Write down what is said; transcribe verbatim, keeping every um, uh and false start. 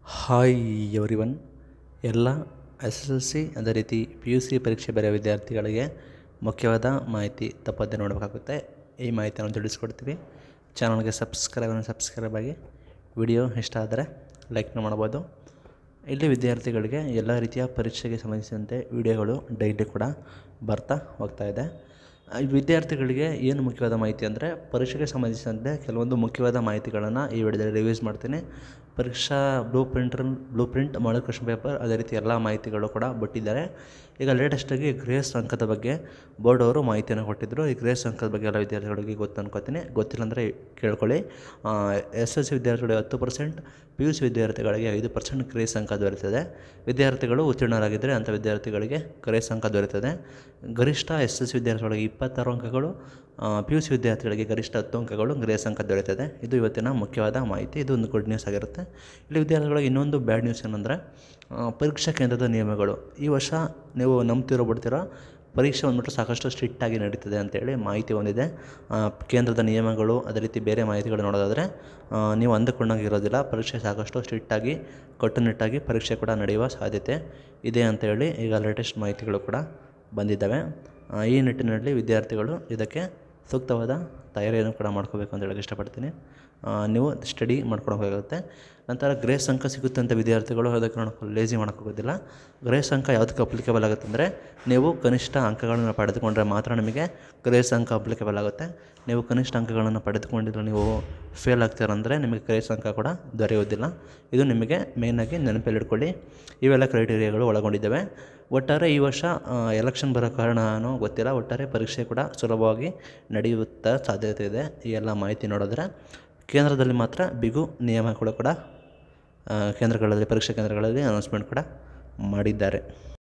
Hi everyone. ಎಲ್ಲ S S L C ಅದೇ ರೀತಿ ಪಿ ಯು ಸಿ ಪರೀಕ್ಷೆ ಬರೆಯೋ ವಿದ್ಯಾರ್ಥಿಗಳಿಗೆ ಮುಖ್ಯವಾದ ಮಾಹಿತಿ ತಪ್ಪದೆ ನೋಡಬೇಕಾಗುತ್ತೆ. ಈ ಮಾಹಿತಿಯನ್ನು ತಿಳಿಸ್ಕೊಡ್ತೀವಿ. ಚಾನಲ್ಗೆ ಸಬ್ಸ್ಕ್ರೈಬ್ ಸಬ್ಸ್ಕ್ರೈಬ್ ಆಗಿ ವಿಡಿಯೋ ಇಷ್ಟ ಆದರೆ ಲೈಕ್ನ ಮಾಡ್ಬೋದು. ಇಲ್ಲಿ ವಿದ್ಯಾರ್ಥಿಗಳಿಗೆ ಎಲ್ಲ ರೀತಿಯ ಪರೀಕ್ಷೆಗೆ ಸಂಬಂಧಿಸಿದಂತೆ ವಿಡಿಯೋಗಳು ಡೈಲಿ ಕೂಡ ಬರ್ತಾ ಹೋಗ್ತಾ ಇದೆ. ವಿದ್ಯಾರ್ಥಿಗಳಿಗೆ ಏನು ಮುಖ್ಯವಾದ ಮಾಹಿತಿ ಅಂದರೆ, ಪರೀಕ್ಷೆಗೆ ಸಂಬಂಧಿಸಿದಂತೆ ಕೆಲವೊಂದು ಮುಖ್ಯವಾದ ಮಾಹಿತಿಗಳನ್ನು ಈ ವಿಡಿಯೋದಲ್ಲಿ ರಿವೈಸ್ ಮಾಡ್ತೀನಿ. ಪರೀಕ್ಷಾ blueprint blueprint model question paper ಅದೇ ರೀತಿ ಎಲ್ಲ ಮಾಹಿತಿಗಳು ಕೂಡ ಬಿಟ್ಟಿದ್ದಾರೆ. ಈಗ ಲೇಟೆಸ್ಟಾಗಿ ಗ್ರೇಸ್ ಅಂಕದ ಬಗ್ಗೆ ಬೋರ್ಡ್ ಅವರು ಮಾಹಿತಿಯನ್ನು ಕೊಟ್ಟಿದ್ದರು. ಈ ಗ್ರೇಸ್ ಅಂಕದ ಬಗ್ಗೆ ಎಲ್ಲ ವಿದ್ಯಾರ್ಥಿಗಳಿಗೆ ಗೊತ್ತು ಅನ್ಕೋತೀನಿ. ಗೊತ್ತಿಲ್ಲ ಅಂದರೆ ಕೇಳ್ಕೊಳ್ಳಿ. ಎಸ್ ಎಸ್ ಸಿ ವಿದ್ಯಾರ್ಥಿಗಳಿಗೆ ಹತ್ತು ಪರ್ಸೆಂಟ್, ಪಿ ಯು ಸಿ ವಿದ್ಯಾರ್ಥಿಗಳಿಗೆ ಐದು ಪರ್ಸೆಂಟ್ ಗ್ರೇಸ್ ಅಂಕ ದೊರೆಯುತ್ತದೆ. ವಿದ್ಯಾರ್ಥಿಗಳು ಉತ್ತೀರ್ಣರಾಗಿದ್ದರೆ ಅಂಥ ವಿದ್ಯಾರ್ಥಿಗಳಿಗೆ ಗ್ರೇಸ್ ಅಂಕ ದೊರೆಯುತ್ತದೆ. ಗರಿಷ್ಠ ಎಸ್ ಎಸ್ ಸಿ ವಿದ್ಯಾರ್ಥಿಗಳಿಗೆ ಇಪ್ಪತ್ತಾರು ಅಂಕಗಳು, ಪಿ ಯು ಸಿ ವಿದ್ಯಾರ್ಥಿಗಳಿಗೆ ಗರಿಷ್ಠ ಹತ್ತು ಅಂಕಗಳು ಗ್ರೇಸ್ ಅಂಕ ದೊರೆಯುತ್ತದೆ. ಇದು ಇವತ್ತಿನ ಮುಖ್ಯವಾದ ಮಾಹಿತಿ. ಇದು ಒಂದು ಗುಡ್ ನ್ಯೂಸ್ ಆಗಿರುತ್ತೆ. ಇಲ್ಲಿ ವಿದ್ಯಾರ್ಥಿಗಳಿಗೆ ಇನ್ನೊಂದು ಬ್ಯಾಡ್ ನ್ಯೂಸ್ ಏನಂದರೆ, ಪರೀಕ್ಷಾ ಕೇಂದ್ರದ ನಿಯಮಗಳು. ಈ ವರ್ಷ ನೀವು ನಂಬ್ತಿರೋ ಬಿಡ್ತಿರೋ ಪರೀಕ್ಷೆ ಬಂದ್ಬಿಟ್ಟು ಸಾಕಷ್ಟು ಸ್ಟ್ರಿಕ್ಟಾಗಿ ನಡೀತದೆ ಅಂತೇಳಿ ಮಾಹಿತಿ ಹೊಂದಿದೆ. ಕೇಂದ್ರದ ನಿಯಮಗಳು ಅದೇ ರೀತಿ ಬೇರೆ ಮಾಹಿತಿಗಳು ನೋಡೋದಾದರೆ ನೀವು ಅಂದುಕೊಂಡಾಗ ಇರೋದಿಲ್ಲ. ಪರೀಕ್ಷೆ ಸಾಕಷ್ಟು ಸ್ಟ್ರಿಕ್ಟಾಗಿ ಕಟ್ಟುನಿಟ್ಟಾಗಿ ಪರೀಕ್ಷೆ ಕೂಡ ನಡೆಯುವ ಸಾಧ್ಯತೆ ಇದೆ ಅಂತೇಳಿ ಈಗ ಲೇಟೆಸ್ಟ್ ಮಾಹಿತಿಗಳು ಕೂಡ ಬಂದಿದ್ದಾವೆ. ಈ ನಿಟ್ಟಿನಲ್ಲಿ ವಿದ್ಯಾರ್ಥಿಗಳು ಇದಕ್ಕೆ ಸೂಕ್ತವಾದ ತಯಾರಿಯನ್ನು ಕೂಡ ಮಾಡ್ಕೋಬೇಕು ಅಂತ ಹೇಳಕ್ಕೆ ಇಷ್ಟಪಡ್ತೀನಿ. ನೀವು ಸ್ಟಡಿ ಮಾಡ್ಕೊಳೋಕ್ಕಾಗುತ್ತೆ. ನಂತರ ಗ್ರೇಸ್ ಅಂಕ ಸಿಗುತ್ತೆ ಅಂತ ವಿದ್ಯಾರ್ಥಿಗಳು ಅದಕ್ಕೆ ನೋಡ್ಕೊಂಡು ಲೇಜಿ ಮಾಡೋಕ್ಕೋಗೋದಿಲ್ಲ. ಗ್ರೇಸ್ ಅಂಕ ಯಾವುದಕ್ಕೆ ಅಪ್ಲಿಕೇಬಲ್ ಆಗುತ್ತೆ ಅಂದರೆ, ನೀವು ಕನಿಷ್ಠ ಅಂಕಗಳನ್ನು ಪಡೆದುಕೊಂಡ್ರೆ ಮಾತ್ರ ನಿಮಗೆ ಗ್ರೇಸ್ ಅಂಕ ಅಪ್ಲಿಕೇಬಲ್ ಆಗುತ್ತೆ. ನೀವು ಕನಿಷ್ಠ ಅಂಕಗಳನ್ನು ಪಡೆದುಕೊಂಡಿದ್ರೆ ನೀವು ಫೇಲ್ ಆಗ್ತೀರಂದರೆ ನಿಮಗೆ ಗ್ರೇಸ್ ಅಂಕ ಕೂಡ ದೊರೆಯೋದಿಲ್ಲ. ಇದು ನಿಮಗೆ ಮೇಯ್ನಾಗಿ ನೆನಪಲ್ಲಿಟ್ಕೊಳ್ಳಿ. ಇವೆಲ್ಲ ಕ್ರೈಟೀರಿಯಾಗಳು ಒಳಗೊಂಡಿದ್ದಾವೆ. ಒಟ್ಟಾರೆ ಈ ವರ್ಷ ಎಲೆಕ್ಷನ್ ಬರೋ ಕಾರಣನೂ ಗೊತ್ತಿಲ್ಲ. ಒಟ್ಟಾರೆ ಪರೀಕ್ಷೆ ಕೂಡ ಸುಲಭವಾಗಿ ನಡೆಯುತ್ತಾ ಸಾಧ್ಯತೆ ಇದೆ. ಈ ಎಲ್ಲ ಮಾಹಿತಿ ನೋಡಿದ್ರೆ ಕೇಂದ್ರದಲ್ಲಿ ಮಾತ್ರ ಬಿಗು ನಿಯಮಗಳು ಕೂಡ ಕೇಂದ್ರಗಳಲ್ಲಿ ಪರೀಕ್ಷಾ ಕೇಂದ್ರಗಳಲ್ಲಿ ಅನೌನ್ಸ್ಮೆಂಟ್ ಕೂಡ ಮಾಡಿದ್ದಾರೆ.